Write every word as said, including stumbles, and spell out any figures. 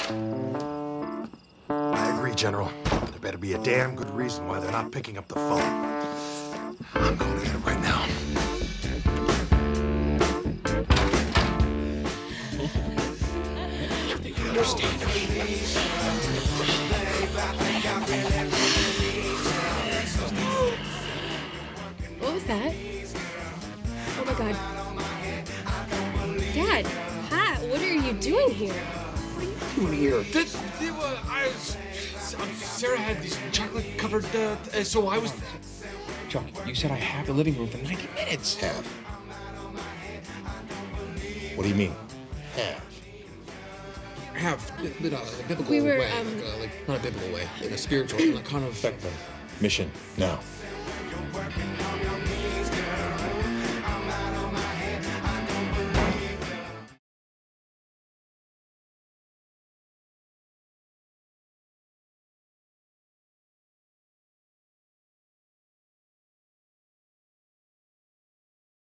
I agree, General. There better be a damn good reason why they're not picking up the phone. I'm going to get it right now. Understand. What was that? Oh my God. Dad, Pat, what are you doing here? What are you doing here? This, this, uh, I was, Sarah had these chocolate-covered, uh, uh, so I was... Chuck, you said I have the living room for ninety minutes. Have. What do you mean, have? Have, in a biblical We were, way, um... like, uh, like, not a biblical way, in a spiritual, like, kind of... Mission, now.